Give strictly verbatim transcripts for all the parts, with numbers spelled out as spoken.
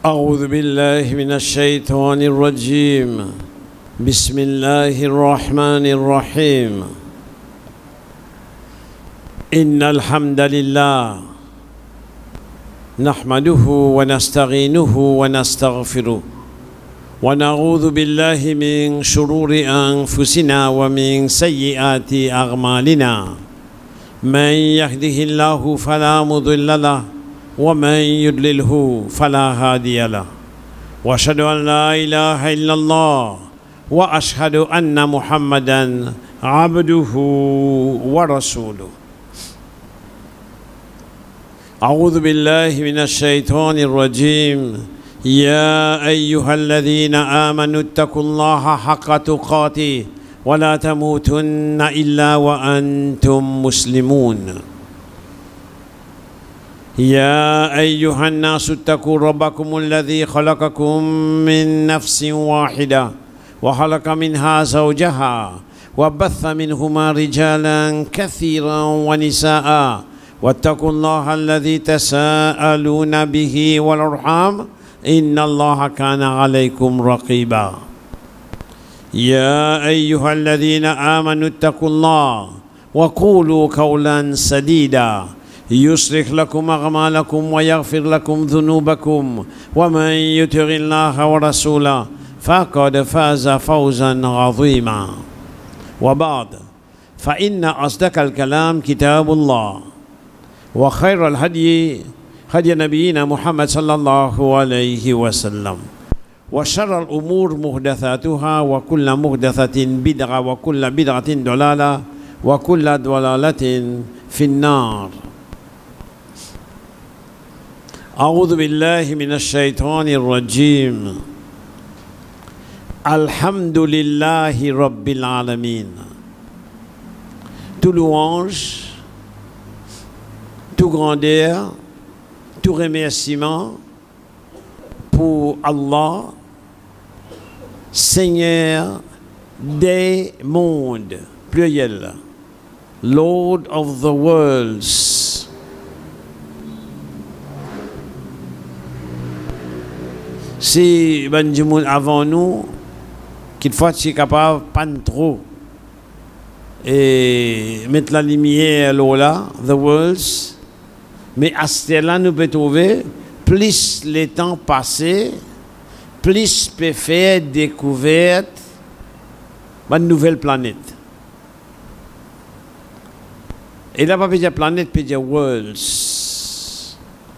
أعوذ بالله من الشيطان الرجيم بسم الله الرحمن الرحيم إن الحمد لله نحمده ونستعينه ونستغفره ونعوذ بالله من شرور أنفسنا ومن سيئات أعمالنا من يهده الله فلا مضل له ومن يضلله فلا هادي له وأشهد أن لا إله إلا الله وأشهد أن محمدا عبده ورسوله أعوذ بالله من الشيطان الرجيم يا أيها الذين آمنوا اتقوا الله حق تقاته ولا تموتن إلا وأنتم مسلمون يا أيها الناس اتقوا ربكم الذي خلقكم من نفس واحدة وخلق منها زوجها وبث منهما رجالا كثيرا ونساء واتقوا الله الذي تساءلون به والأرحام إن الله كان عليكم رقيبا يا أيها الذين آمنوا اتقوا الله وقولوا قولا سديدا يصلح لكم أعمالكم ويغفر لكم ذنوبكم ومن يطع الله ورسوله فقد فاز فوزا عظيما وبعد فإن أصدق الكلام كتاب الله وخير الهدي هدي نبينا محمد صلى الله عليه وسلم وشر الأمور محدثاتها وكل محدثة بدعة وكل بدعة ضلالة وكل ضلالة في النار أعوذ بالله من الشيطان الرجيم الحمد لله رب العالمين. Tout louange, tout grandeur, tout remerciement pour Allah, Seigneur des mondes, pluriel, Lord of the worlds. Si ben du monde avant nous, qu'il faut être capable pas trop et mettre la lumière là, the worlds, mais à ce là nous peut trouver plus les temps passés, plus peut faire découverte d'une nouvelle planète. Et là, pas dire planète, peut dire worlds.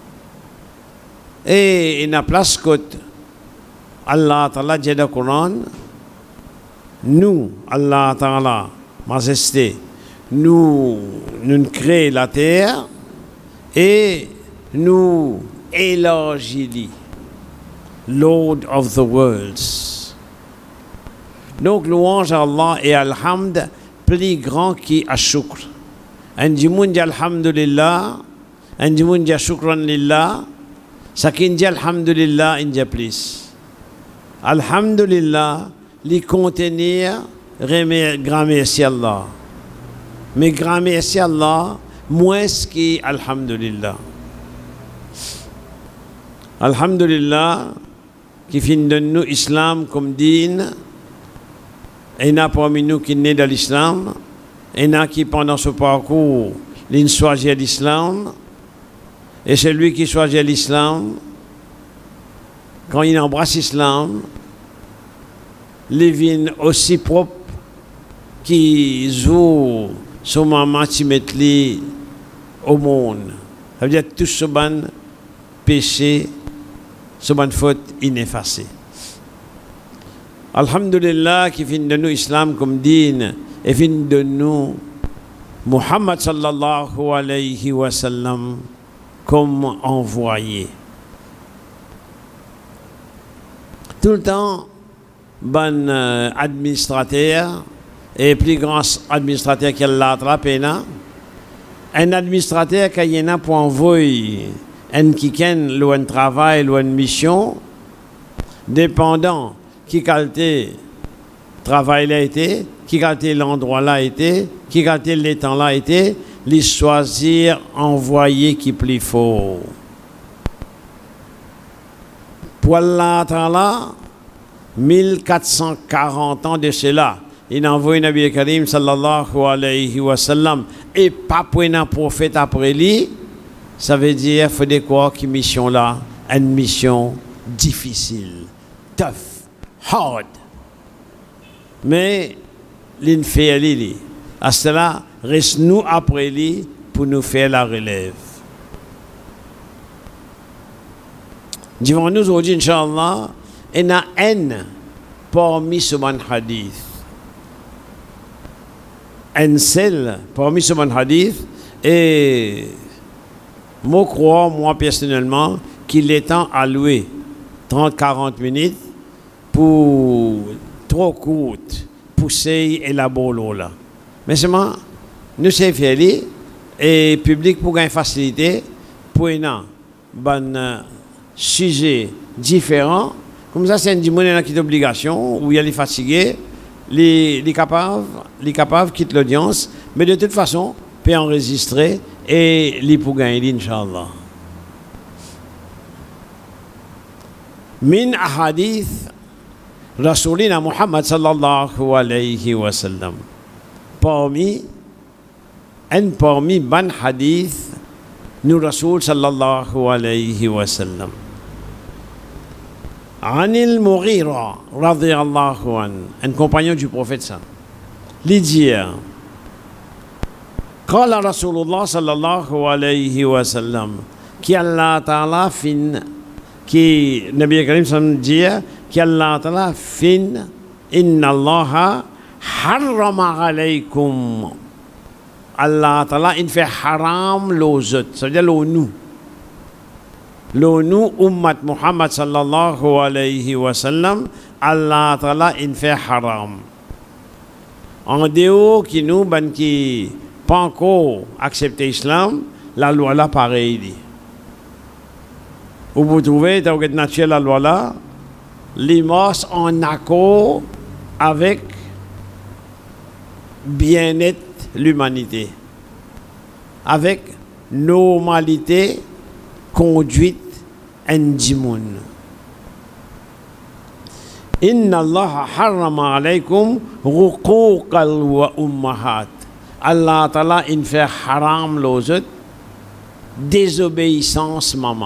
Et il y a place côté Allah Ta'ala dit dans le Coran, nous, Allah Ta'ala, Majesté, nous, nous créons la terre et nous élargissons Lord of the worlds. Donc, louange à Allah et Alhamd, plus grand qui a shukr. Un dimoun dit Alhamdulillah, un dimoun dit Shukran Lillah, ça qui dit Alhamdulillah, il dit plus. Alhamdulillah, li contenir grand merci Allah. Mais grand merci Allah, moins qui Alhamdulillah. Alhamdulillah, qui fin de nous islam comme din, et il y a parmi nous qui naît dans l'islam, et il y a qui pendant ce parcours, l'in choisit l'islam, et celui qui choisit l'islam, quand il embrasse l'islam, il vient aussi propre qu'il joue son maman qui met au monde. Ça veut dire tout ce ban péché, ce ban faute ineffacée. Alhamdulillah qui vient de nous islam comme din et vient de nous Muhammad sallallahu alayhi wa sallam comme envoyé. Tout le temps, bon euh, administrateur et plus grand administrateur qu'elle l'a attrapé, un administrateur qui a pour envoyer un qui ken un travail ou une mission, dépendant qui qualité travail là été, qui qualité l'endroit là été, qui qualité l'étang là été, les choisir envoyer qui plus fort. pour Allah Ta'ala, mille quatre cent quarante ans de cela, il a envoyé Nabi Karim sallallahu alayhi wa sallam et pas pour un prophète après lui, ça veut dire qu'il faut de quoi que mission là, une mission difficile, tough, hard. Mais l'in fait lui, à cela reste nous après lui pour nous faire la relève. Devant nous aujourd'hui, Inch'Allah, il y a un parmi ce bon hadith. Un seul parmi ce bon hadith. Et moi, je crois, moi personnellement, qu'il est temps alloué trente à quarante minutes pour trop courte, pousser et la boule là. Mais seulement, nous sommes fiers et le public pour gagner facilité pour un bon sujet différent. Comme ça, c'est un dimanche qui est d'obligation, où il y a les fatigués, les, les capables, les capables quittent l'audience, mais de toute façon, peut enregistrer et les pour gagner, Inch'Allah. Min ahadith Rasulina Muhammad sallallahu alayhi wa sallam. Parmi, un parmi ban hadith, nous Rasul sallallahu alayhi wa sallam. Anil Mughira radiyallahu an, un compagnon du prophète ça. Lydia. قال رسول الله صلى الله عليه وسلم qui Allah Ta'ala fin qui Nabi Karim sallam dit qui Allah Ta'ala fin inna Allah harrama alaykum Allah Ta'ala in fait haram l'ozot ça veut dire l'onu l'onu ummat Muhammad sallallahu alayhi wa sallam Allah Ta'ala in fait haram en dehors qui nous ban qui pas encore accepté l'islam, la loi là pareil. Où vous trouvez, dans le naturel, la loi là, l'immense en accord avec bien-être l'humanité, avec normalité, conduite, indimoun. Inna Allah harrama alaykum ruquqal wa ummahat. Allah Ta'ala in fait haram l'autre désobéissance maman.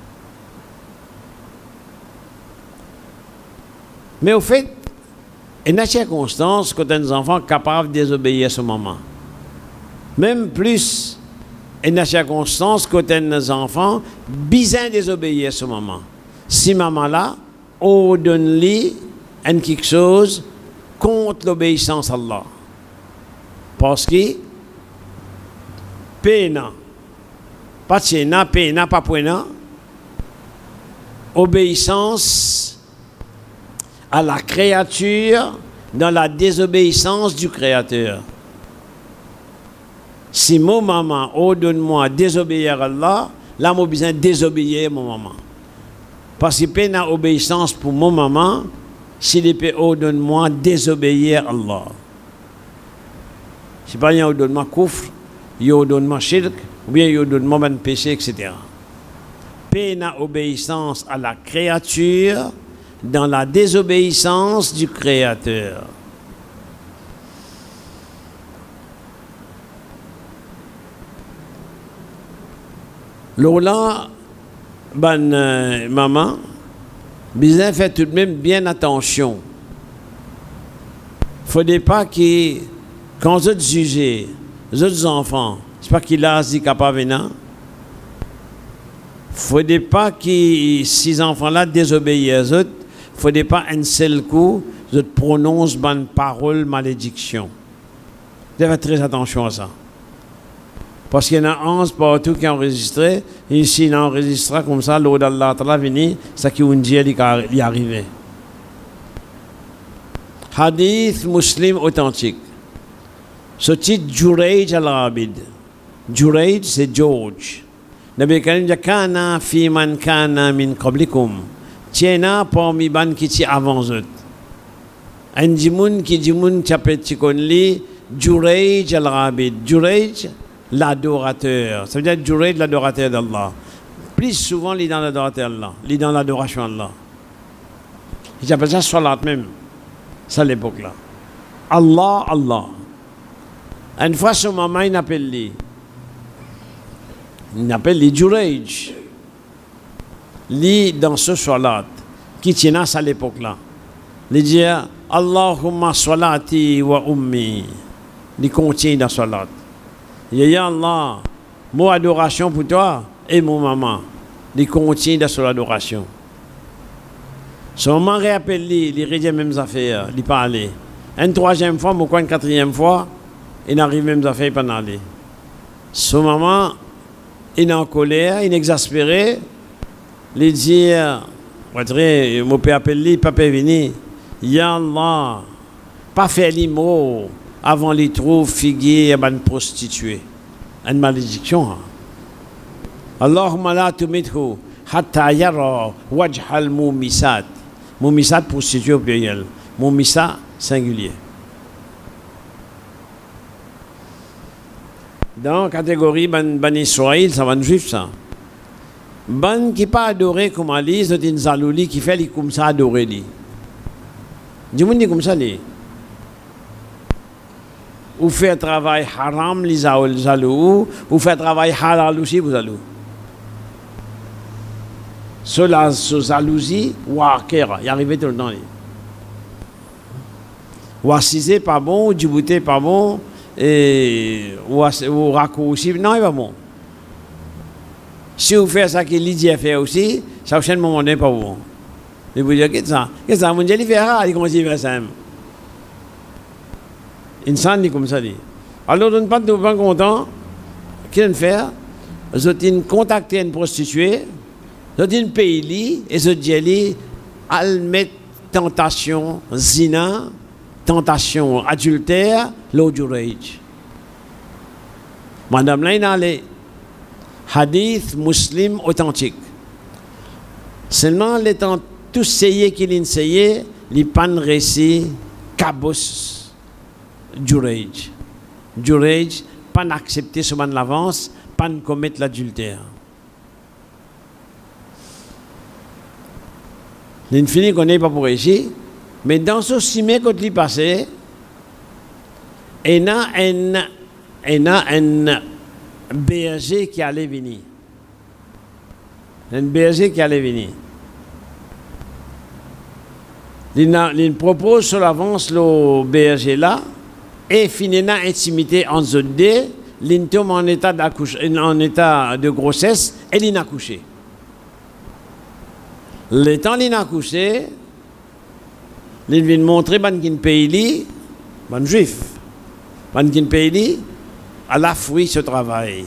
Mais au fait, il y a des circonstances quand un enfant est capable de désobéir à son maman. Même plus, il y a des circonstances quand un enfant besoin de désobéir à son maman. Si maman là, on donne-lui quelque chose contre l'obéissance à Allah. Parce que pena, pas tchena, pena, pas pena, obéissance à la créature dans la désobéissance du Créateur. Si mon maman ordonne-moi désobéir à Allah, là, j'ai besoin de désobéir à mon maman. Parce que pena obéissance pour mon maman, s'il peut ordonne-moi désobéir à Allah. Si pas il y a un ordonnement coufre, il y a un ordonnement shirk, ou bien il y a un ordonnement de péché, et cetera. Peine obéissance à la créature dans la désobéissance du Créateur. Lola, ben, euh, maman, bien fait tout de même bien attention. Il ne faudrait pas que quand vous jugez les autres enfants, c'est pas qu'il a dit capable venir. Il ne faudrait pas que ces enfants-là désobéissent aux autres. Il ne faudrait pas un seul coup, vous prononcent une parole malédiction. Vous devez faire très attention à ça. Parce qu'il y en a onze partout qui ont enregistré, et ici il enregistrera comme ça, l'eau d'Allah Ta'ala venu, ça qui un dia y arrivé. Hadith muslim authentique. Ce titre Jurayj al-Abid. Jurayj, c'est George. Nabi Karim dit Kana fi man kana min qablikum. Tiena parmi ban qui ti avant eux. Un dimoun qui dimoun chapet chikonli Jurayj al-Abid. Jurayj, l'adorateur. Ça veut dire Jurayj, l'adorateur d'Allah. Plus souvent, il est dans l'adorateur d'Allah. Il est dans l'adoration d'Allah. Ils appellent ça salat même. Ça à l'époque-là. Allah, Allah. Une fois, son maman, il appelle lui. Il appelle lui Jurayj. Lui, dans ce salat, qui tient à l'époque-là, il dit Allahumma salati wa ummi. Il contient dans salat. Il dit Ya Allah, mon adoration pour toi et mon maman. Il contient dans son adoration. Son maman réappelle lui, il dit les mêmes affaires, il parle. Une troisième fois, ou une quatrième fois, il arrive même affaires, il pas aller. Son maman, il est en colère, il est exaspéré. Il dit, mon père appelle lui, papa est venu. Ya Allah, pas faire les mots avant les trouve figuier et une prostituée. Une malédiction. Hein? Allahumma la tumithu hatta yara wajhal mumisat. Mumisat prostituée au pluriel. Mumisa singulier. Dans la catégorie ban, ban Israël, ça va nous juif ça. Ban qui pas adoré comme Ali, c'est une zalouli qui fait comme ça adorer lui. Dis-moi dit comme ça lui. Ou fait un travail haram les zalou, ou fait un travail halal aussi vous zalou. Cela, ce jalousie, ou akera, il arrivait tout le temps. Ou assisé pas bon, ou djibouté pas bon, et ou raccourci aussi, non, il va bon. Si vous faites ça que Lydie a fait aussi, ça au moment n'est pas bon. Et vous dites, qu'est-ce que ça? Qu'est-ce que ça? Mon Dieu, il fait rare, il commence à faire ça. Insan dit comme ça. Alors, on ne pas pas content. Qu'est-ce qu'on fait? Ils ont contacté une prostituée. Ils ont pays et ils ont dit al met tentation zina, tentation adultère, l'odurage. Madame là, il a les hadith muslim authentique. Seulement les temps tous ces qui l'insayé, les pan récit cabos durage. Durage, pas accepter ce man l'avance, pas commettre l'adultère. L'infini qu'on n'est pas pour ici, mais dans ce cimé quand il passé, il y a un, un berger qui allait venir. Un berger qui allait venir. Il, a, il propose sur l'avance le berger là, et finalement intimité entre eux deux, il tombe en état, en état de grossesse, et il a couché. Le temps qu'il a couché, il vient montrer ban pays, ban juif, ban pays, à la fruit ce travail.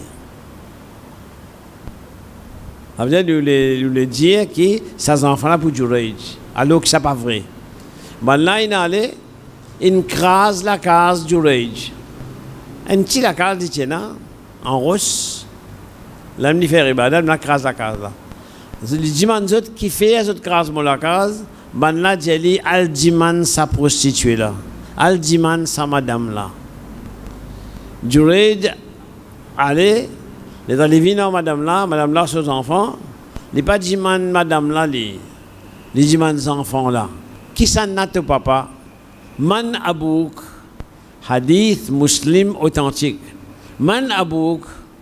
Ça veut dire lui dire que ces enfants-là pour durer, alors que ce n'est pas vrai. Ben là, il allait, il crase la case du rage. Un petit la case dit tiens, en rose, là, il fait ribadan, il crase la case là. Les diman qui fait cette case mon la case, ben là, il dit al diman sa prostituée là, al diman sa madame là. Du rage, allez, les allez madame là, madame là, ses enfants, il pas diman madame là, les diman enfants là. Qui s'en a ton papa? Man abouk, hadith muslim authentique. Man abouk,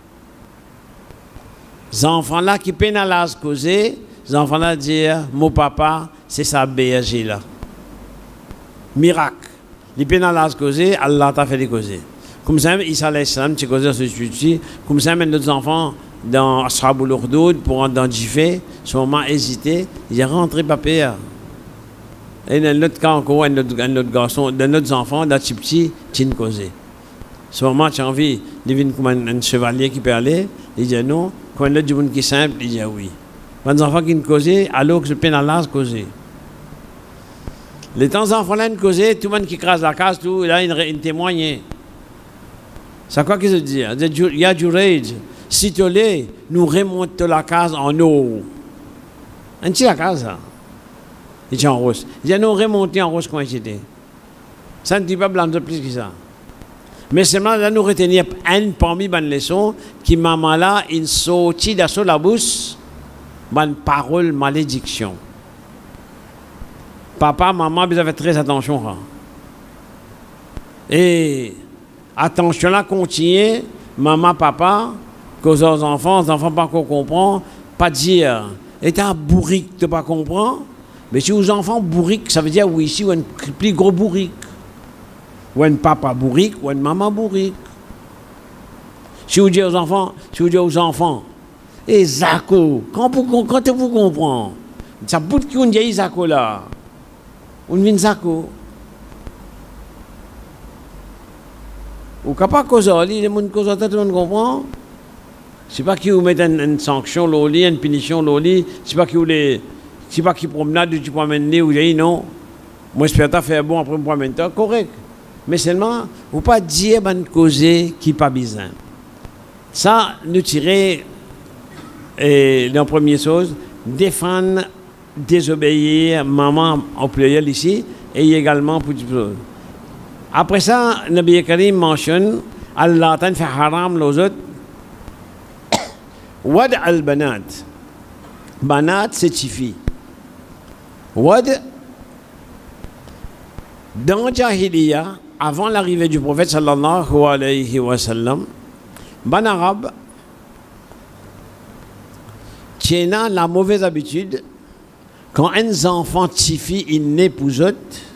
les enfants là qui peinent à l'âge causer, les enfants là dire, mon papa, c'est sa berger là. Miracle. Les peinent à l'âge causer, Allah t'a fait des causer. Comme ça, Isa alayhi salam, tu causes ce sujet. Comme ça, même nos enfants dans Ashabul Urdoud pour rentrer dans Djifé, ce moment hésité, ils sont rentrés papier. Et dans notre cas encore, un autre, un autre garçon, dans notre enfant, dans petit petit, tu ne causes. Ce moment, tu as envie de venir comme un, un chevalier qui peut aller, il dit non. Quand il y a du monde qui est simple, il dit oui. Quand les enfants qui ne causent, alors que je peine à l'âge causer. Les temps enfants là ne causent, tout le monde qui crase la case, tout, là, il, il témoigne. C'est quoi qu'il se dit? Il y a du rage. Si tu l'es, nous remontons la case en eau. Un petit la case, là. Il est en rose. Il a nous remonté en rose quand il était. Ça ne dit pas blanc de plus que ça. Mais seulement là nous retenir un parmi les leçons qui maman là il sortit de la bouche une parole malédiction. papa, maman, vous avez très attention. Hein. Et attention là, continuez, maman, papa, qu'aux enfants, les enfants pas qu'on comprend, pas dire, et t'es un bourrique, tu pas comprendre. Mais si aux enfants bourrique, ça veut dire oui, ici, ou un plus gros bourrique. Ou un papa bourrique, ou une maman bourrique. Si vous dites aux enfants, si vous dites aux enfants, et Zako, quand vous, quand vous comprenez, ça bout qui on dit Zako là, on vient Zako. Ou capable cause ali, les gens cause tout le monde comprend. C'est pas qui vous met une, une sanction loli, une punition loli, c'est pas qui vous les, c'est pas qui promenade tu promènes ou dit non. Moi j'espère ta faire bon après me promène correct. Mais seulement ou pas dire bonne cause qui pas besoin. Ça nous tirer et la première chose, défendre, désobéir, maman en pluriel ici, et également pour après ça, Nabi Karim mentionne Allah t'en fait haram les autres. Wad al-banat. Banat, c'est tifi. Wad, dans Jahiliya, avant l'arrivée du prophète sallallahu alayhi wa sallam, ban arabe, tient la mauvaise habitude, quand un enfant tifi, il naît pour eux,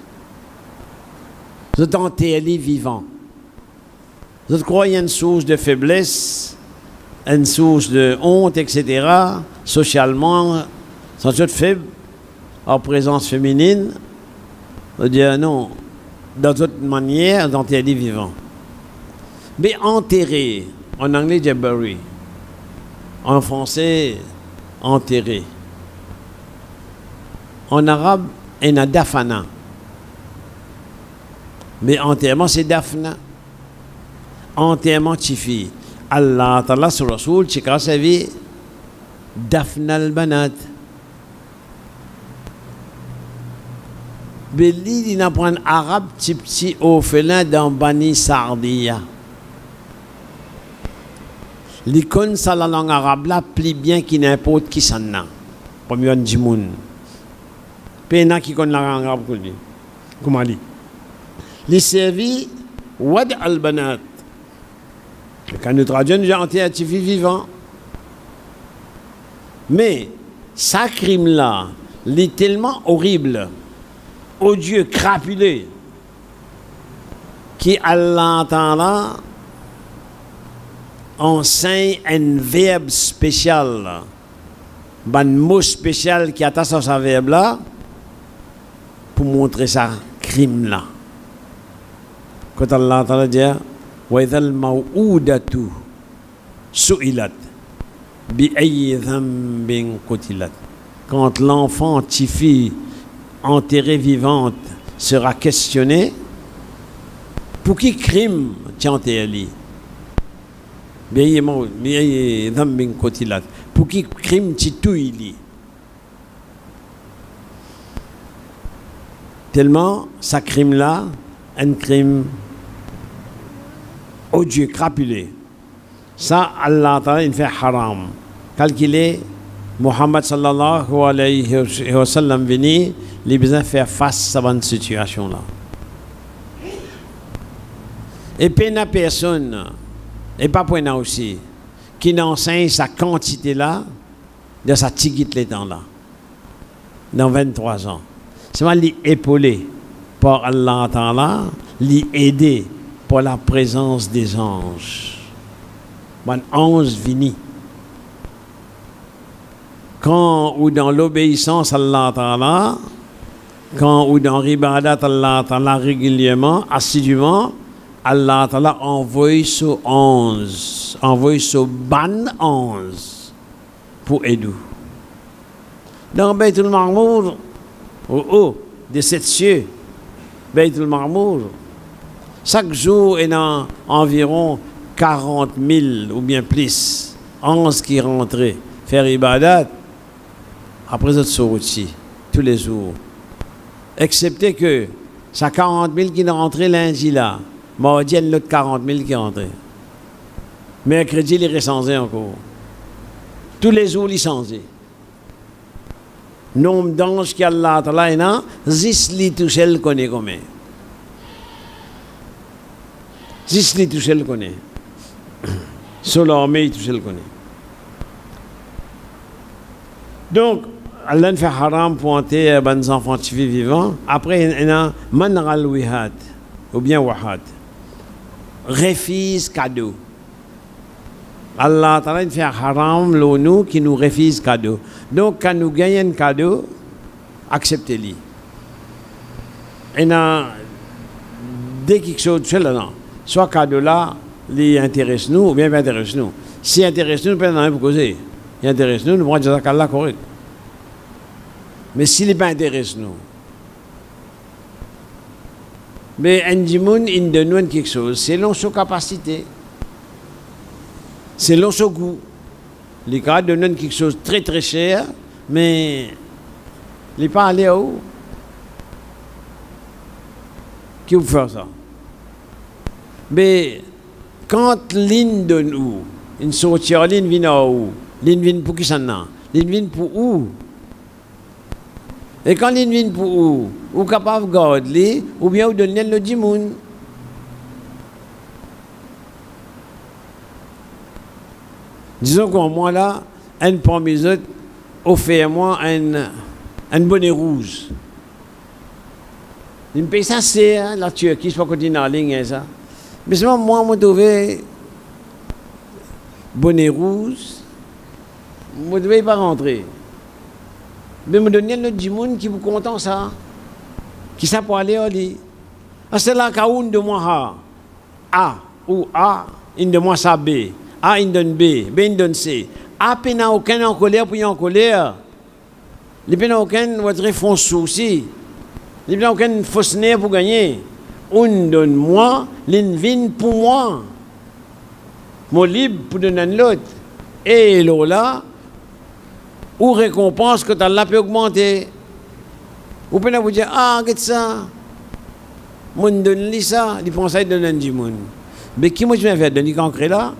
vous êtes vivant. Vous croyez une source de faiblesse, une source de honte, et cetera. Socialement, sont toutes faibles, en présence féminine. Vous dire non, dans toute manière, vous êtes vivant. Mais enterré, en anglais, c'est bury. En français, enterré. En arabe, il y a dafana. Mais enterrement, c'est dafna. Enterrement, tifi. Allah Ta'ala sur Rasoul, tu as servi dafna al-banat. Belli, il apprend arabe, petit petit orphelin dans Bani Sardiya. L'icône, ça la langue arabe, là, plus bien qu'il n'importe qui s'en a. Premier du monde. Pena qui connaît la langue arabe, comment dit? Les servis Wad al-banat. Quand nous traduisons, j'ai un vivant. Mais, ça crime-là, il est tellement horrible, odieux, crapulé, qui Allah Ta'ala enseigne un verbe spécial, un mot spécial qui attache à ce verbe-là, pour montrer ça crime-là. Quand Allah Ta'ala dit وَإِذَا الْمَوْءُودَةُ سُئِلَتْ بِأَيِّ ذَنبٍ قُتِلَتْ. Quand l'enfant, tifi, enterrée vivante, sera questionné, pour qui crime tu as enterré? بِأَيِّ ذَنبٍ قُتِلَتْ. Pour qui crime tu touilles? Tellement, ce crime-là, un crime odieux, crapulé. Ça, Allah Ta'ala, il fait haram. Calculé, Muhammad sallallahu alayhi wa sallam venu, il a besoin de faire face à cette situation-là. Et puis, il n'y a personne, et pas pour nous aussi, qui n'enseigne sa quantité-là de sa tigite les temps-là, dans vingt-trois ans. C'est moi, l'épaulé par Allah Ta'ala, l'aider pour la présence des anges. Bon, ange vini. Quand ou dans l'obéissance à Allah Ta'ala, quand ou dans l'ibadat Allah Ta'ala régulièrement, assidûment, Allah Ta'ala envoie ce onze, envoie ce ban onze pour aider. Dans Baytul Marmour, au haut de sept cieux, Baytul Marmour, chaque jour, il y a environ quarante mille ou bien plus, onze qui rentraient faire ibadat. Après, ils sont sortis tous les jours. Excepté que, ça quarante mille qui sont rentrés lundi là. Mardi, il y a l'autre quarante mille qui sont rentrés. Mercredi, il est recensé encore. Tous les jours, il est changé. nombre d'anges qui Allah Ta'ala ina, zis li tout seul connaît comment. Zis li tout seul connaît. Sur l'armée tout seul connaît. Donc, Allah fait haram pour entrer les enfants vivants. Après, il y a manral wihad, ou bien wahad. Refuse cadeau. Allah Ta'ala fait haram l'onu qui nous refuse cadeau. Donc, quand nous gagnons un cadeau, acceptez-le. Et dès quelque chose de cela, non. Soit cadeau là, il intéresse nous ou bien il intéresse nous. Si il intéresse nous, nous ne pouvons rien pour causer. Il intéresse nous, nous prenons Jazakallah correct. Mais s'il n'est pas intéresse nous, mais un dimoun, il donne quelque chose selon sa capacité, selon son goût. Les gars donnent quelque chose de très très cher, mais il n'est pas allé où? Qui vous fait ça? Mais quand l'ine donne où? Une sortie, l'ine vient où? L'ine vient pour qui ça n'a? L'ine vient pour où? Et quand l'ine vient pour où? Ou capable de garder, ou bien vous donnez le dimoun. Disons qu'en moi là, un parmi les autres offre moi un, un bonnet rouge. Il me paye ça, c'est hein, la Turquie, je ne sais pas continuer en ligne, ça. Mais seulement moi, je me trouvé bonnet rouge, je ne devais pas rentrer. Mais je me donnais le dimoun qui vous content ça. Qui ça pour aller au lit. C'est là qu'il de moi A. Ou A, il de moi ça B. A, il donne B. B, il donne C. A, il n'a aucun en colère pour y en colère. Il n'a aucun votre fond souci. Il n'a aucun fausse nerf pour gagner. On donne moi, l'invine pour moi. Mon libre pour donner l'autre. Et là, ou récompense que Allah peut augmenter. Ou peut vous dire, ah, regarde ça. Mon donne ça, il pense à donner du monde. Mais qui moi je viens faire donner concret là?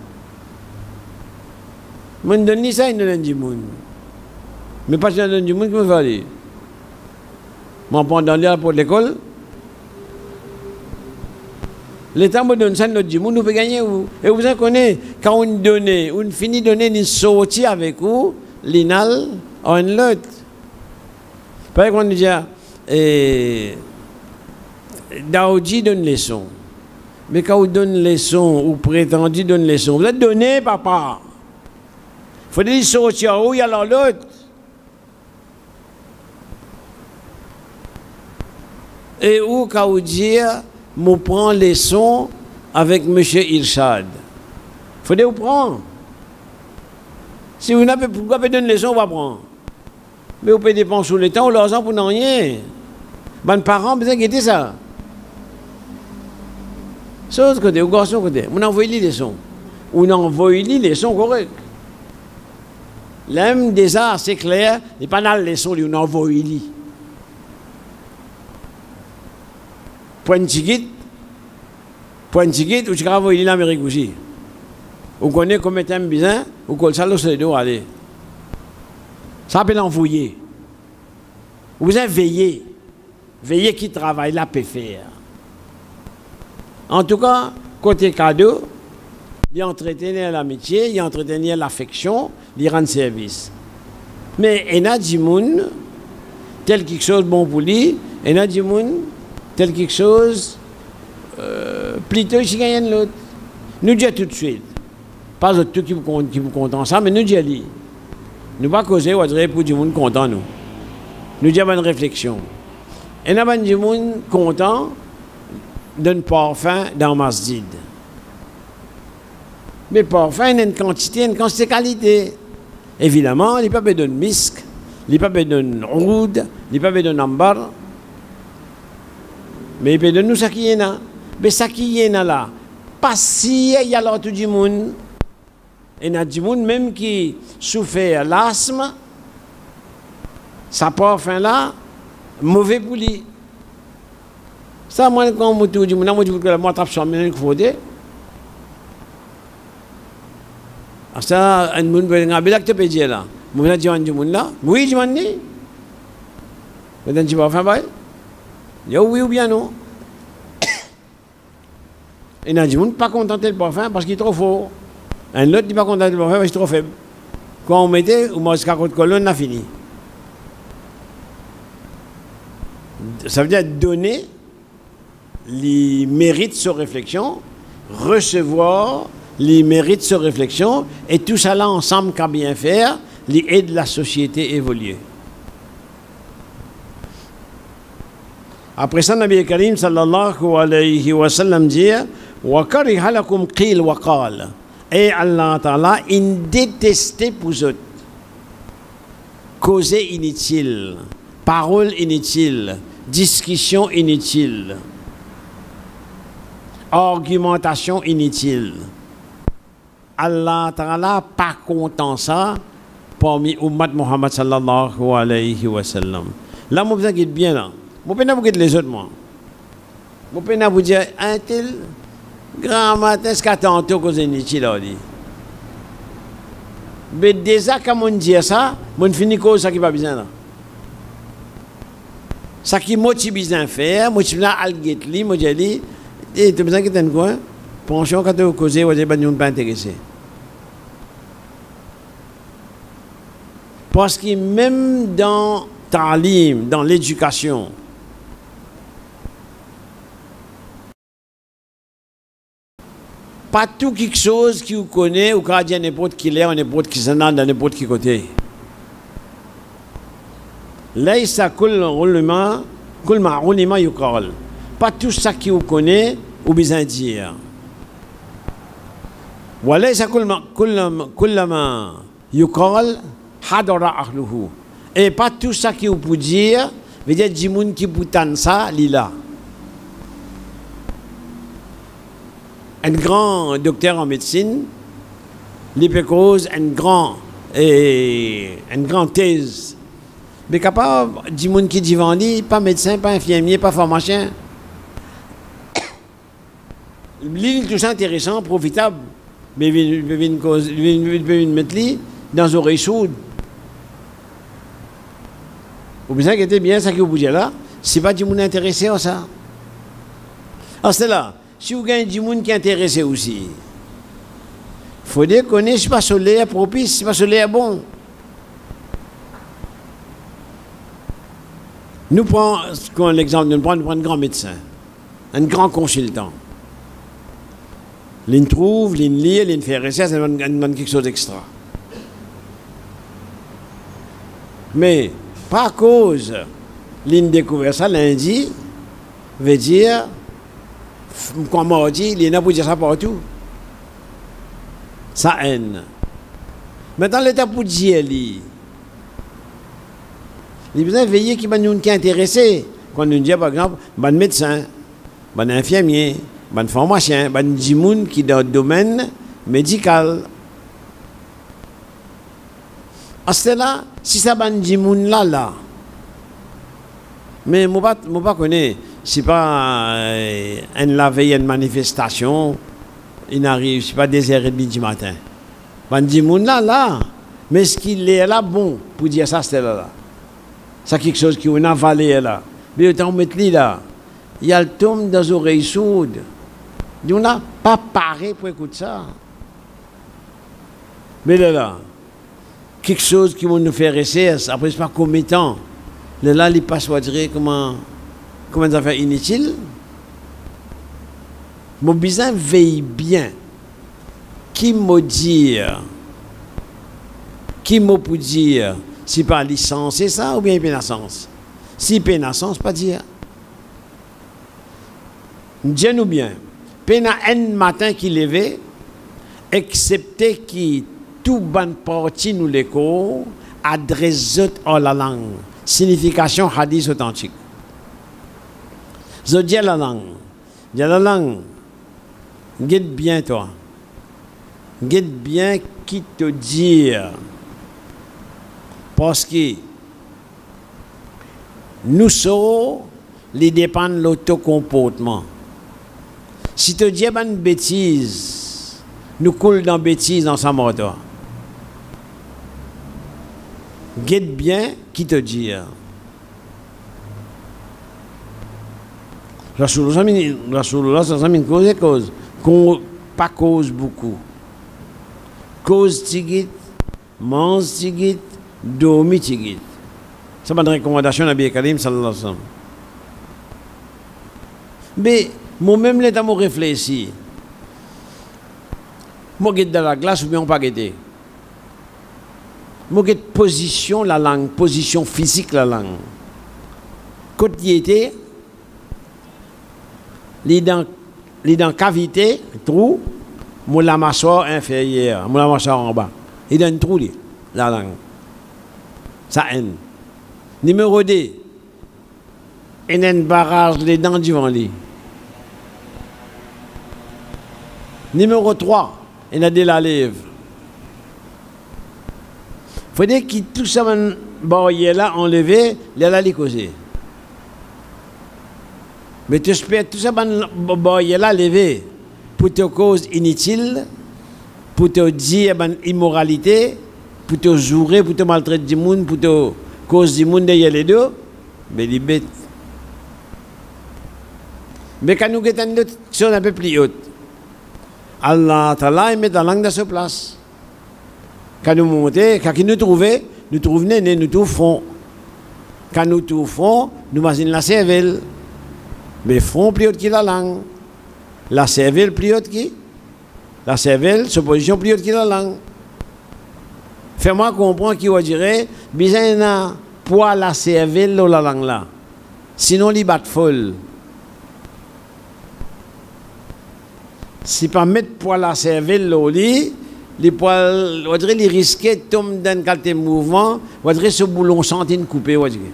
Mon donne ça, il donne du monde. Mais pas si je donne du monde, qui me fait aller? Moi, pendant l'air pour l'école, l'État me donne ça, notre du monde, nous peut gagner. Et vous en connaissez, quand on donne, on finit de donner une sortie avec vous, l'inal, en l'autre. Par exemple, on dit, eh, Daoudi donne leçon. Mais quand vous donne leçon, ou prétendu donne leçon, vous êtes donné, papa. Il faut dire sortir où il y a l'autre. Et où, quand vous dites, je prends leçon avec M. Irshad. Il faut dire vous prendre. Si vous n'avez pas donné une leçon, on va prendre. Mais vous pouvez dépenser sur le temps, ou l'argent pour n'en rien. Les parents ont besoin de ça. C'est l'autre côté, au garçon côté. On envoie les leçons. On envoie les leçons correctes. L'âme des arts, c'est clair, il n'y a pas de leçons, on envoie les. Point de ticket, point de ticket, ou tu vas envoyer l'Amérique aussi. Vous connaissez combien de temps besoin, ou qu'on s'alloue sur les dos, allez. Ça s'appelle envoyer. Vous avez veillé. Veillez qui travaille là peut faire. En tout cas, côté cadeau, il entretenir l'amitié, il entretenir l'affection, il rend service. Mais il y a des gens, tel quelque chose bon pour lui, il y a des gens, tel quelque chose, euh, plutôt qui gagne l'autre. Nous disons tout de suite, pas tout qui vous, qui vous content ça, mais nous disons, nous ne pas causer pour du monde content, nous. Nous disons une réflexion. Il y a des gens contents d'un parfum dans le masjid. Mais parfum, il y a une quantité, une quantité de qualité. Évidemment, il n'y a pas besoin de misk, il n'y a pas besoin de oud, il n'y a pas besoin d'ambar. Mais il peut donner nous ça qui est là. Mais ça qui est là, pas si il y a l'autre du monde. Il y a du monde même qui souffre l'asthme, ça parfum là, mauvais pour lui. Ça, moi, quand je dis, moi, je dis que moi, je suis un peu de ça, un monde peut dire, tu peux dire là. Moi, je dis, un monde là. Oui, je m'en dis. Vous avez un petit parfum, bah? Yo, oui ou bien non? Et il y a des gens pas contenté le parfum parce qu'il est trop fort. Un autre n'est pas contenté le parfum parce qu'il est trop faible. Quand on mettait, au moins jusqu'à côté de colonne, on a fini. Ça veut dire donner les mérites sur réflexion, recevoir les mérites sur réflexion, et tout ça là ensemble qu'à bien faire, les aide la société évoluer. Après ça, Nabi Karim sallallahu alayhi wa sallam dit wa kariha lakum qil wa qal. Et Allah Ta'ala, il détestait pour eux causer inutile, parole inutile, discussion inutile, argumentation inutile. Allah Ta'ala pas content ça parmi Ummat Muhammad sallallahu alayhi wa sallam. Là, moi, vous inquiétez bien là. Moi, je ne vous les autres, moi. Je ne vous dire, un tel grand matin, ce qu'attend cause inutile là. Mais déjà, quand on dit ça, on finit cause ça qui va bien là. Ça qui motive bien faire, motive bien à alguetli, moi j'ai dit, et tu besoin que tu aies un coin, pension quand tu as causé, vous n'êtes pas intéressé. Parce que même dans Talim, dans l'éducation, pas tout quelque chose qui vous connaît ou qui dit n'importe qui l'est, n'importe qui s'en a, dans n'importe qui côté. Laïsa kul ulama, kul ma ulama yuqal. Pas tout ça qui vous connaît ou besoin dire. Wa laïsa kul ma kul ma yuqal hadara ahluhu. Et pas tout ça qui vous peut dire, veut dire du monde qui boutan ça, lila. Un grand docteur en médecine, l'hypocause, un grand, et une grande thèse. Mais capable, du monde qui dit vendit, pas médecin, pas infirmier, pas pharmacien. L'île tout ça intéressant, profitable, mais il peut mettre dans les oreilles sourdes. Vous pensez que c'était bien ça que vous dire là? C'est pas du monde intéressé à ça. Alors c'est là. Si vous gagnez du monde qui est intéressé aussi, il faut dire qu'on n'est pas soleil propice, c'est pas soleil bon. Nous prenons l'exemple, nous prenons un grand médecin, un grand consultant. Il trouve, il lit, il fait recherche, il demande quelque chose d'extra. Mais, pas à cause, il découvre ça lundi, veut dire, comme on dit, il n'a pas dire ça partout. Ça haine. Maintenant, l'État pour dire, il il besoin de veiller qui nous qui intéressé. Quand nous dit par exemple, un médecin, un infirmier, un pharmacien, un gens qui dans le domaine médical. À cela, si ça ban gens là là. Mais moi pas moi pas connais, c'est pas euh, une la veille une manifestation, il n'arrive, c'est pas des heures et demie du matin. Ban gens là là. Mais ce qu'il est là bon pour dire ça c'est là là. C'est quelque chose qui on a avalé là. Mais autant mettre là. Il y a le tombe dans les oreilles sourdes. On n'a pas paré pour écouter ça. Mais là, là, quelque chose qui va nous faire essayer, après c'est pas commettant. Là, là, il passe à dire comment, comment ça fait inutile. Mon besoin veille bien. Qui m'a dit, qui m'a pour dire, si pas licence, c'est ça ou bien pénaissance? Si pénaissance, pas dire. Dis-nous bien, péna un matin qui levait, excepté qui tout bonne partie nous l'écho, adresse à la langue. Signification hadith authentique. Je dis la langue. Dis la langue. Guide bien toi. Guide bien qui te dit. Parce que nous sommes les dépend de l'autocomportement. Si tu dis une bêtise, nous coulons dans bêtise ensemble avec toi. Guide bien qui te dit. Rasulullah, ça veut cause cause. Pas cause beaucoup. Cause tigit, mange tigit, dormi tigit. C'est une recommandation de Nabi Karim sallallahu alayhi wa sallam. Mais moi-même, l'état me réfléchit. Moi, je suis dans la glace ou bien on pas guetter. Moi, je position la langue, position physique la langue. Côté il était, les dents, les dents cavité, trou, moi la mâchoire inférieure, moi la mâchoire en bas. Il y a un trou la langue. Ça haine. Numéro deux, il y a un barrage des dents devant lui. Numéro trois, il y a de la lèvre. Il faut dire que tout ça, barrière là, enlevé, il y a la causer. Mais tu espères tout ça, barrière là, levé, pour te cause inutile, pour te dire immoralité, pour te jurer, pour te maltraiter du monde, pour te cause du monde derrière les deux, mais les bêtes. Mais quand nous avons une chose un peu plus haute, Allah Ta'ala met la langue dans sa place. Quand nous montons, quand nous trouvons, nous trouvons néné, nous trouvons. Quand nous trouvons, nous imaginons la cervelle. Mais front plus haut que la langue. La cervelle plus haute que la cervelle, sa position plus haute que la langue. Fais-moi comprendre qu'il va dire, besoin d'un poids la cervelle ou la langue là. Sinon, il bat folle. Si pas mettre poids la cervelle au lit, les poils, on dirait les risquer de tomber dans quelques mouvements, on dirait ce boulon centine coupé, on dirait.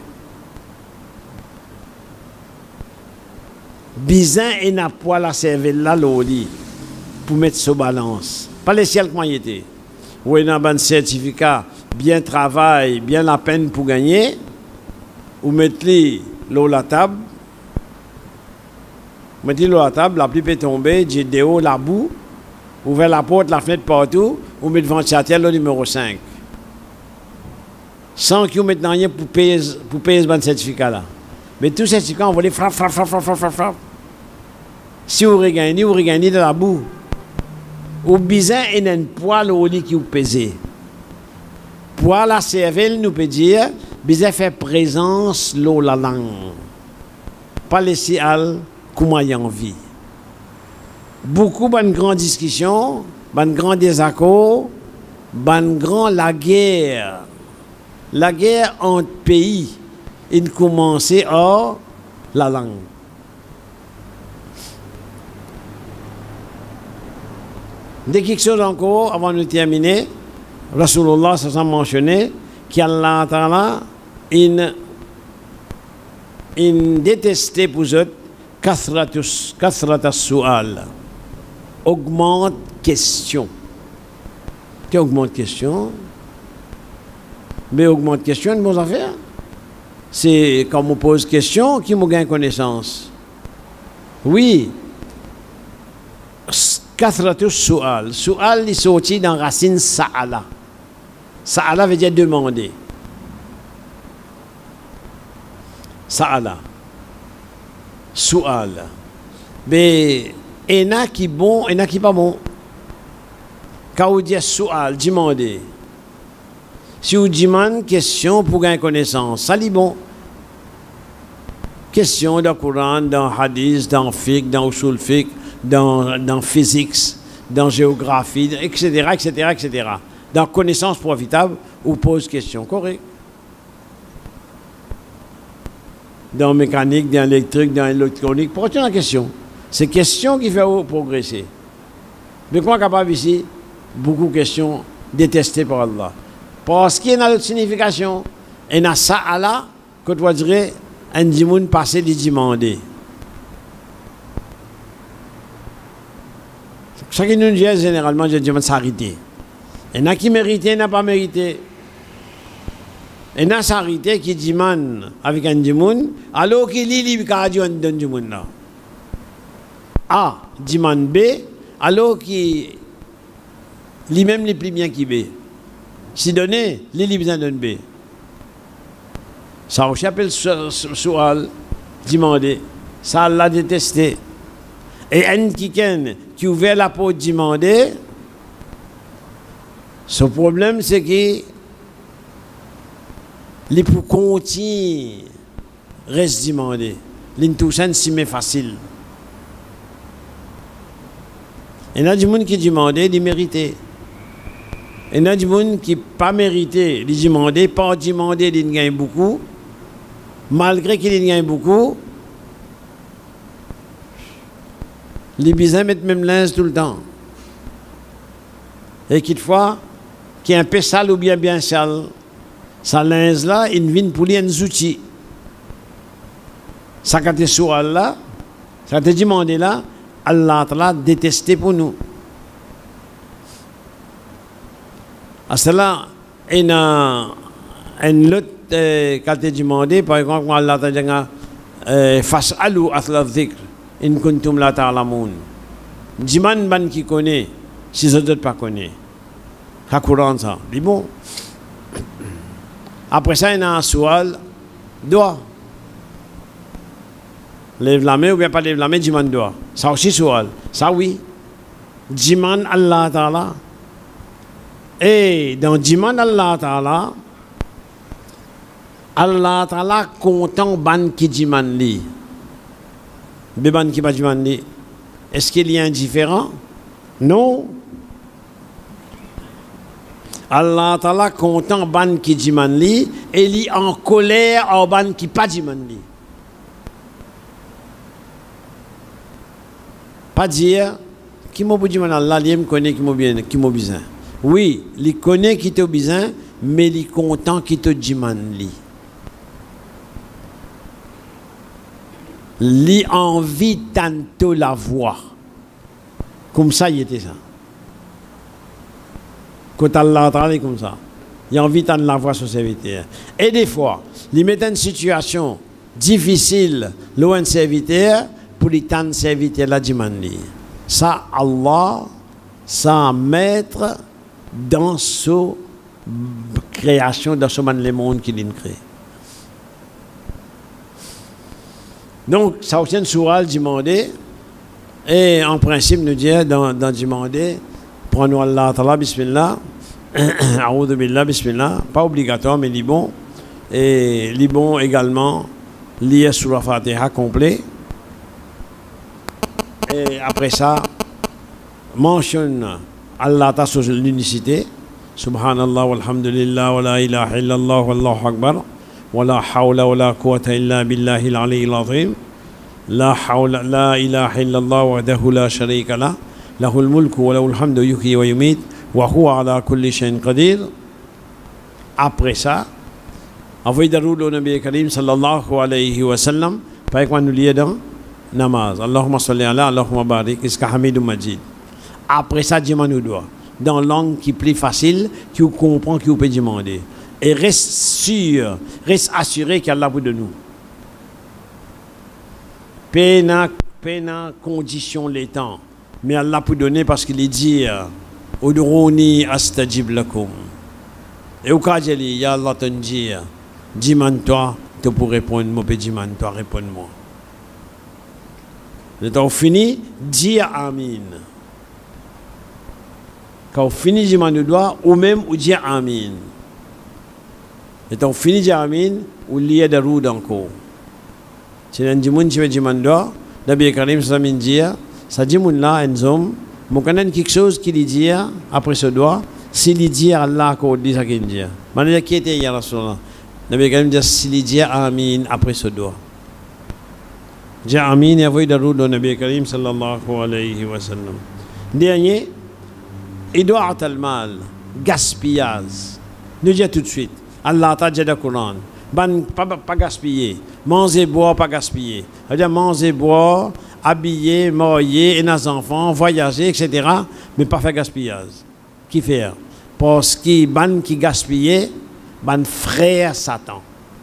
Bizin et n'a poids la cervelle là au lit pour mettre ce balance. Pas les ciels comment il était. Ou il a un certificat, bien travail, bien la peine pour gagner, ou mettre l'eau la table. Mettez l'eau à la table, la pluie peut tomber, j'ai des hauts, la boue, ouvert la porte, la fenêtre partout, ou mettez le ventilateur, le numéro cinq. Sans que vous mettez rien pour payer, pour payer ce certificat-là. Mais tout certificat, on va les frappe, frappe, frappe, frappe, frappe, frappe. Si vous regagnez, vous regagnez de la boue. Ou bizarre, il y a un poil au lit qui vous pèse. Poil la cervelle, nous peut dire, bizarre fait présence, l'eau, la langue. Pas laisser al. Comment il y a envie. Beaucoup de grandes discussions, de grands désaccords, de grand la guerre. La guerre entre pays, il commençait hors la langue. Dès quelque chose encore, avant de terminer, Rasulullah s'est mentionné qu'Allah Ta'ala, il détestait pour eux Kathratas su'al. Augmente question. Qui augmente question? Mais augmente question, une bonne affaire. C'est quand on pose question, qui me gagne connaissance. Oui. Kathratus su'al. Su'al est sorti dans la racine sa'ala. Sa'ala veut dire demander. Sa'ala. Soual. Mais il y en a qui bon, il y en a qui pas bon. Quand vous dites soual, demandez. Si vous demandez question pour gagner connaissance, ça c'est bon. Question dans le Coran, dans le Hadith, dans le fiqh, dans le usul fiqh, dans dans physique, dans géographie, et cetera, et cetera, et cetera. Dans connaissance profitable, vous pose question correcte. Dans la mécanique, dans l'électrique, dans l'électronique, pour la question. C'est question qui fait progresser. Mais quoi capable ici, beaucoup de questions détestées par Allah. Parce qu'il y a une autre signification. Il y a ça à là, que tu vas dire, un dimoun passé de demander. Ce qui nous dit généralement, je demande s'arrêter. Il y en a qui méritent, il n'y a pas mérité. Il y a s'arrêter qui demande avec un dimoun, alors qu'il lit les cardio d'un dimoun là. A, demande B, alors qu'il lit même les plus bien qui B. Si donné, les libres d'un B. Ça, on appelle soual, demander. Ça l'a détesté. Et un qui qui ouvert la porte demander, ce problème c'est que les pour continuer reste demander. L'intouchant si mais facile. Il y a des gens qui demandent, ils méritent. Il y a des gens qui pas mérité, ils demandent, pas demander, ils gagnent beaucoup. Malgré qu'ils gagnent beaucoup, les bisins mettent même linge tout le temps. Et quelquefois, qui est un peu sale ou bien bien sale, sa linge là, il vient pour lui un outil. Ça quand tu sur Allah, ça te demande là, Allah t'a détesté pour nous. À cela, il y a un autre quand tu demandé, par exemple, Allah t'a dit, fas'alu athla dhikr, in kuntum la ta'lamun. Diman ban qui connaît, si les autres pas connaissent. C'est courant ça. C'est bon. Après ça, il y a un soual, doigt. Lève la main ou bien pas lève la main, diman doigt. Ça aussi soual. Ça oui. Diman Allah Ta'ala. Et dans diman Allah Ta'ala, Allah Ta'ala content ban qui diman li. Ban qui pas diman li. Est-ce qu'il y a indifférent? Non. Allah Ta'ala content ban qui diman li et li en colère en ban qui pas diman li. Pas dire qui m'a dit Allah il me connaît qui m'a bien qui m'a besoin. Oui, il connaît qui t'a besoin mais il content qui te diman li. Li envie tantôt la voir. Comme ça il était ça. Quand Allah travaille comme ça, il a envie de la voir sur serviteur. Et des fois, il met une situation difficile, loin de serviteur, pour les temps de serviteur la demande. Ça, Allah, ça maître dans sa création, dans ce monde qu'il a créé. Donc, ça aussi une sourate demander, et en principe, nous dire dans, dans demander, prenons Allah Ta'ala, bismillah, a'udhu billah, bismillah, pas obligatoire, mais bon, et bon également, lire sur la Fatiha complet, et après ça, mentionne Allah Ta'ala sur l'unicité, subhanallah, walhamdulillah, wa la ilaha illallah, wallahu akbar, wa la hawla wa la quwwata illa billahi al-ali al-azim, la hawla, la ilaha illallah, wahdahu la sharika lah, له الملك وله الحمد يحيي ويميت وهو على كل شيء قدير. Après ça, envoyez daroud au Nabi Karim sallallahu alayhi wa sallam, par exemple nous lier dans namaz. Allahumma salli ala, Allahumma barik, iska hamidou majid. Après ça, dis-moi nous doit dans langue qui est plus facile, qui vous comprend, qui vous peut demander. Et reste sûr, reste assuré qu'Allah vous de nous. Pena, pena condition les temps. Mais Allah peut donner parce qu'il est dit Udrouni astajib lakum. Et au cas où il y a Allah te dit dis-moi toi, tu peux répondre, moi peux dis-moi toi, réponds-moi. Le temps fini, dis Amin. Quand on finit dis-moi nous doigt, ou même ou dis Amin. Le temps fini dis Amin, ou il y a des roues encore. Si un dimanche tu veux dis-moi doigt, Nabi Karim Samin dit ça dit mon là un homme mon connaît quelque chose qui lui dit après ce doigt s'il lui dit Allah qu'on dit ça qu'il dit manière qui était hier Rasulullah Nabi Karim dit s'il lui dit amin après ce doigt dit amin et envoyé de route au Nabi Karim sallallahu alayhi wa sallam. Dernier idoat al-mal gaspillage nous dit tout de suite Allah t'a dit dans le Coran ban pas pas gaspiller manger boire pas gaspiller c'est-à-dire manger boire habiller, marier, et nos enfants, voyager, et cetera. Mais pas faire gaspillage. Qui fait? Parce que ban qui gaspillait, ban frère Satan.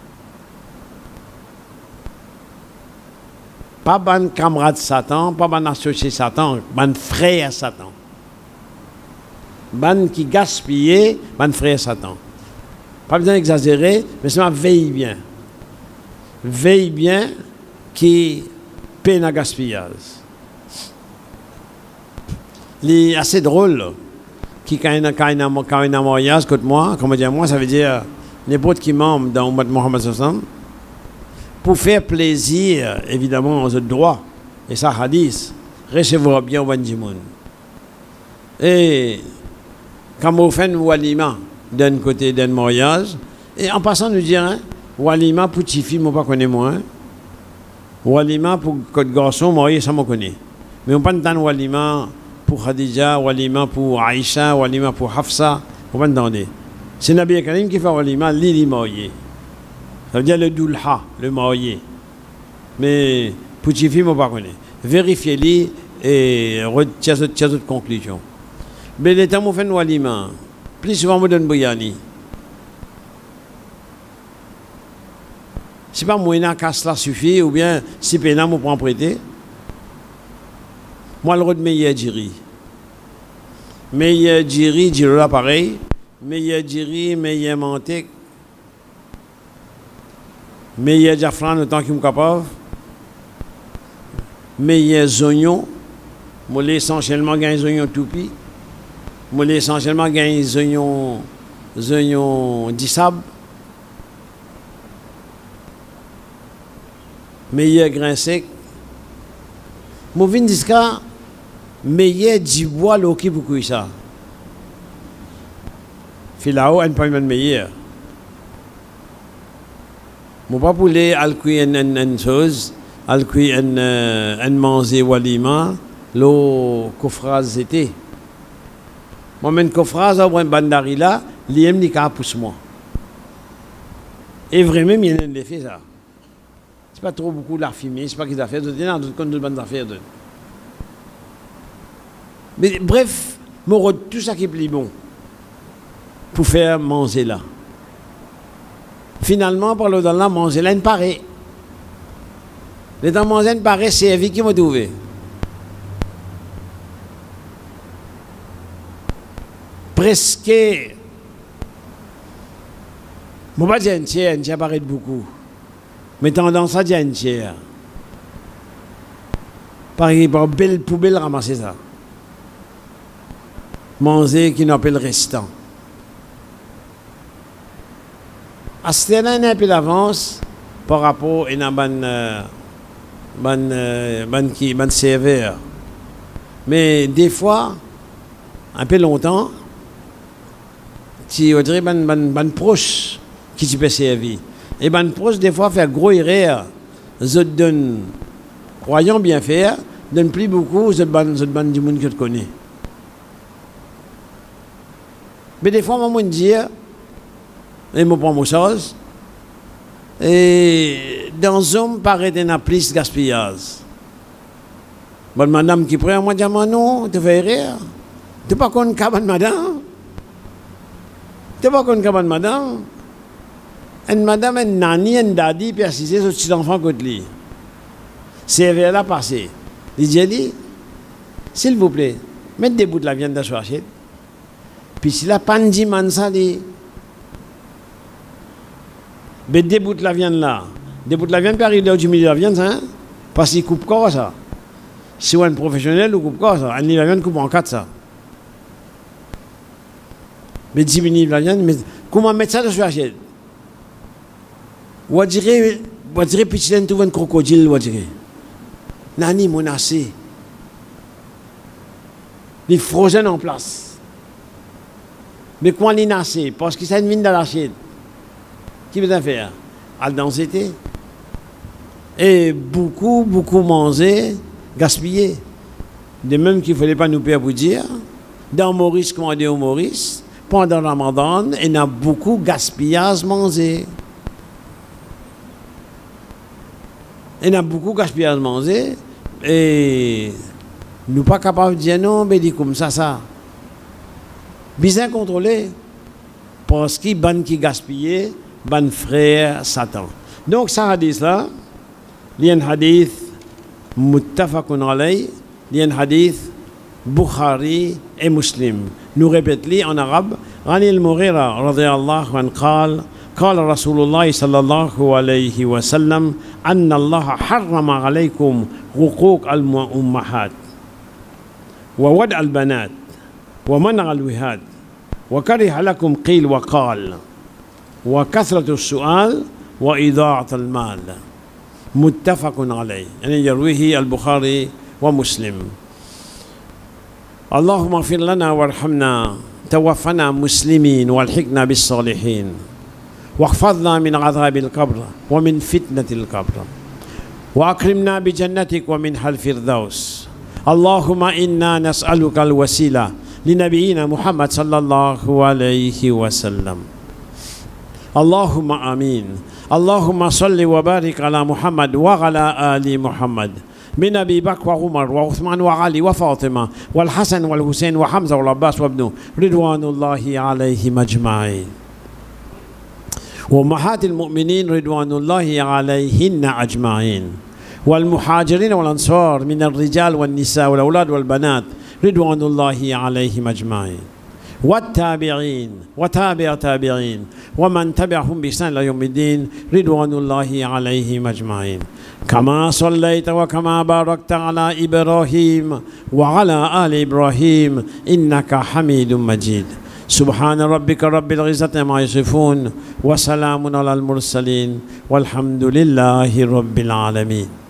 Pas ban camarade Satan, pas ban associé Satan, ban frère Satan. Ban qui gaspillait, ban frère Satan. Pas besoin d'exagérer, mais ça veille bien. Veille bien qui peine à gaspillage. C'est assez drôle. Qui quand il a un mariage contre moi, comme dire moi, ça veut dire n'importe qui membre dans Ummat Muhammad sallam pour faire plaisir, évidemment, aux autres droits. Et ça, hadith, recevez bien au Banjimoun. Et quand on fait un walima d'un côté d'un mariage, et en passant nous dire, hein, walima pour Tifi, moi pas connais moi. Hein. Walima pour côté garçon, marié, ça me connaît. Mais on pas de walima pour Khadija, walima pour Aïcha, walima pour Hafsa, on pas entendre. C'est Nabi Karim qui fait walima, lui, il est marié. Ça veut dire le doulha, le marié. Mais pour Tifi, moi pas connais. Vérifiez-les et retirez votre conclusion. Mais les temps où on fait walima, plus souvent on donne bouyani. Si pas moyen qu'à cela suffit, ou bien si pénal me prend prêter. Moi, le rôle de meilleur diri. Meilleur diri, diri là pareil. Meilleur diri, meilleur mantek. Meilleur jafran autant qu'il me capable. Meilleur oignons. Moi, essentiellement, gagne des oignons toupi. Moi, essentiellement, gagne des oignons, des oignons dissab. Meilleur grain sec. Moi, je dis que meilleur du bois l'oki pour cuire ça. Filao, elle pas même meilleur. Moi, pas pour les al cuire une chose, al cuire un manger walima, l'eau kofraz était. Moi, même kofraz, au moins bandari là, l'iem ni ka pousse moi. Et vraiment, il y a un effet ça. C'est pas trop beaucoup de la fumée, c'est pas qu'ils ont fait, d'autres non, d'autres de bonnes affaires. Mais bref, tout ça qui est plus bon pour faire manger là. Finalement, par le dans la manger là, il paraît. Les temps manger, il paraît, c'est la vie qui m'a trouvé. Presque, je ne vais pas dire un tiers, un tiers paraît beaucoup. Mais tendance à dire un tiers. Par exemple, belle poubelle ramasser ça. Manger qui n'a pas le restant. À ce moment-là, un peu d'avance par rapport à un bon serveur. Mais des fois, un peu longtemps, tu dirais ban ban ban proche qui tu peux servir. Et ban proche des fois faire gros erreur. Je donne, croyant bien faire, donne plus beaucoup, je ban je ban du monde que tu connais. Mais des fois, moi, je dis, et je prends mon chose, et dans un homme, paraît qu'il y a plus de gaspillage. Bonne madame qui prend, moi, je dis, non, tu fais rire. Tu n'es pas contre cabane, madame. Tu n'es pas contre cabane, madame. Une madame, une nani, une daddy, puis assisté sur petit enfant côté lui. C'est vers là passé. Il dit, s'il vous plaît, mettez des bouts de la viande dans la assiette. Puis si la panne dit man ça dit, mais des bouts de la viande là, des bouts de la viande puis arriver au milieu de la viande, hein, parce qu'il coupe quoi ça. Si on est un professionnel, on coupe quoi ça. Un la viande coupe en quatre ça. Mais diminuer la viande, mais comment mettre ça dans la assiette? Ou dirait, ou dirait petit trouve un crocodile, ou dirait. Nani menacé. Les frozen en place. Mais quand il est nassé, parce que ça une mine dans l'assiette, qui veut faire? À danser. Et beaucoup, beaucoup manger, gaspiller. De même qu'il ne fallait pas nous perdre pour dire, dans Maurice, comment on dit au Maurice, pendant le Ramadan, il y a beaucoup de gaspillage manger. Il y a beaucoup de gaspillage manger, et nous ne sommes pas capables de dire non, mais dit comme ça, ça. Bien contrôlé, parce qu'il y a qui gaspillé, ban frère Satan. Donc, ça hadith là, il y a un hadith muttafaqun alayh, il y a un hadith Bukhari et Muslim. Nous répétons en arabe. عن المغيرة رضي الله عنه قال قال رسول الله صلى الله عليه وسلم أن الله حرم عليكم حقوق الأمهات وودع البنات ومنع الوهاد وكره لكم قيل وقال وكثرة السؤال وإضاعة المال. متفق عليه، يعني يرويه البخاري ومسلم. اللهم اغفر لنا وارحمنا، توفنا مسلمين والحقنا بالصالحين، واحفظنا من عذاب القبر ومن فتنة القبر، وأكرمنا بجنتك ومنها الفردوس. اللهم إنا نسألك الوسيلة لنبينا محمد صلى الله عليه وسلم. اللهم آمين. اللهم صل وبارك على محمد وعلى آل محمد من أبي بكر وعمر وعثمان وعلي وفاطمة والحسن والحسين وحمزة والعباس وابنه رضوان الله عليهم أجمعين، وأمهات المؤمنين رضوان الله عليهن أجمعين، والمهاجرين والأنصار من الرجال والنساء والأولاد والبنات رضوان الله عليهم أجمعين، والتابعين وتابع تابعين ومن تبعهم بإحسان إلى يوم الدين رضوان الله عليهم أجمعين. كما صليت وكما باركت على إبراهيم وعلى آل إبراهيم إنك حميد مجيد. سبحان ربك رب العزة عما يصفون وسلام على المرسلين والحمد لله رب العالمين.